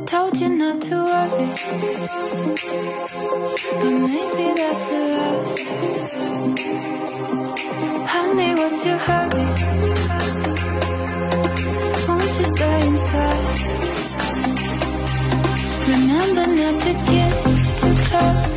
Told you not to worry, but maybe that's a lie. Honey, what's your hurry? Won't you stay inside? Remember not to get too close.